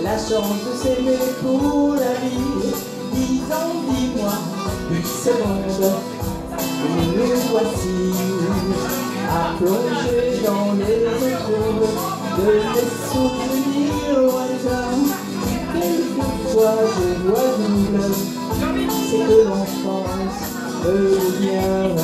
la chance de s'aimer pour la vie. 10 ans, 10 mois, 10 secondes, et nous voici à plonger dans les eaux de mes souvenirs lointains. Quelquefois je vois double, c'est que l'enfance me revient.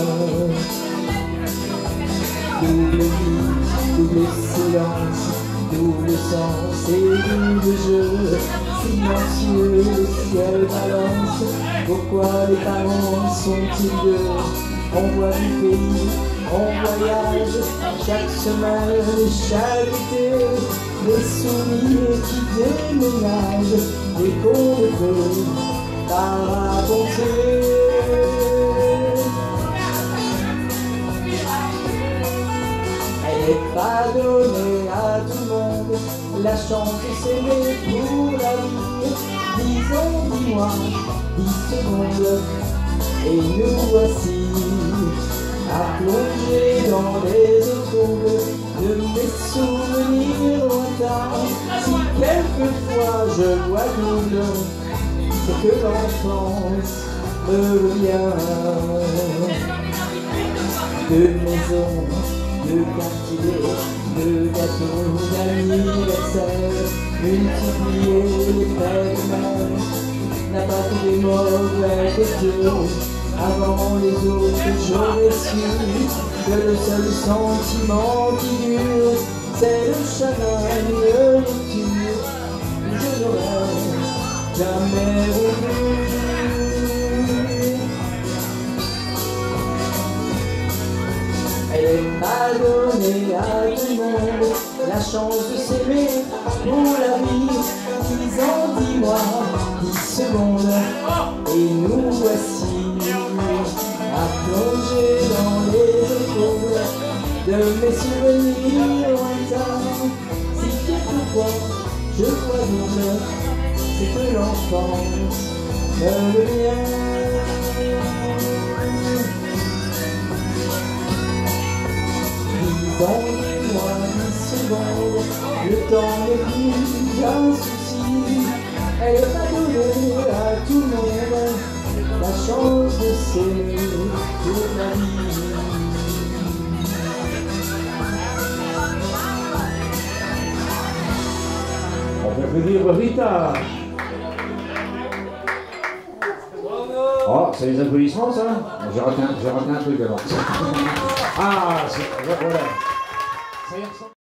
Double vie, double silence, double sens et double jeu. Silencieux, le ciel balance. Pourquoi les parents sont-ils deux? On voit du pays, on voyage chaque semaine, chaque été. Des souvenirs qui déménagent, des contes de feu par raconter. Elle n'est pas donnée à tout le monde, la chance de s'aimer pour la vie. 10 ans, 10 mois, 10 secondes, et nous voici à plonger dans les eaux troubles de mes souvenirs lointains. Si quelquefois je vois double, c'est que l'enfance me revient. De maisons, de quartiers, de gâteaux d'anniversaire, multiplier les fêtes n'a pas fait des mauvais questions. Avant les autres, j'aurais su que le seul sentiment qui dure, c'est le chagrin et le rupture. Je n'aurais jamais voulu. Elle est pas donnée à tout le monde, la chance de s'aimer pour la vie. 10 ans, 10 mois, 10 secondes, et nous voici à plonger dans les eaux de mes souvenirs lointains. Si quelquefois je vois double, c'est que l'enfance me revient. 10 ans, 10 mois, 10 secondes, le temps n'est plus un souci. Elle n'est pas donnée à tout le monde, la chance de s'aimer pour la vie. On peut applaudir Rita. Oh, c'est les applaudissements ça? J'ai raté un truc alors. Ah, voilà. Ça y ressemble.